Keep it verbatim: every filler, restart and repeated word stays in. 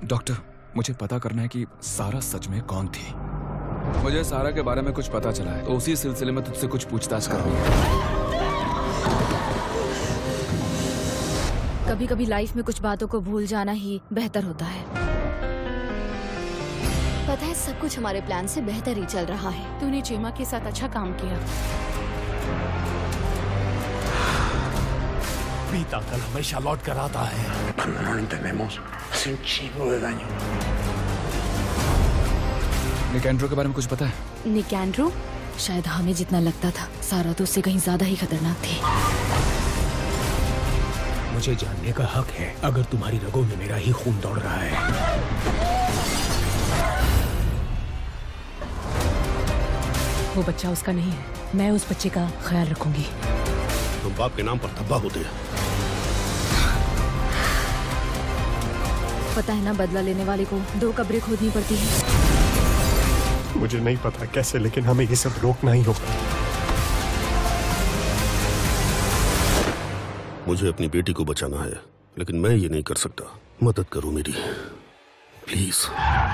Doctor, मुझे पता करना है कि सारा सच में कौन थी। मुझे सारा के बारे में कुछ पता चला है, तो उसी सिलसिले में तुझसे कुछ पूछताछ करनी है। कभी कभी लाइफ में कुछ बातों को भूल जाना ही बेहतर होता है। पता है, सब कुछ हमारे प्लान से बेहतर ही चल रहा है। तूने चीमा के साथ अच्छा काम किया। बीता कल हमेशा लौट कर आता है। Cuando no lo entendemos, hace un chingo de daño. निकैंड्रो के बारे में कुछ पता है? निकैंड्रो? शायद हमें जितना लगता था, सारा तो उससे कहीं ज्यादा ही खतरनाक थी। मुझे जानने का हक है अगर तुम्हारी रगों में मेरा ही खून दौड़ रहा है। वो बच्चा उसका नहीं है, मैं उस बच्चे का ख्याल रखूंगी। तुम बाप के नाम पर धब्बा होते हैं। पता है ना, बदला लेने वाले को दो कब्रें खोदनी पड़ती है। मुझे नहीं पता कैसे, लेकिन हमें ये सब रोकना ही होगा। मुझे अपनी बेटी को बचाना है, लेकिन मैं ये नहीं कर सकता। मदद करो मेरी, प्लीज।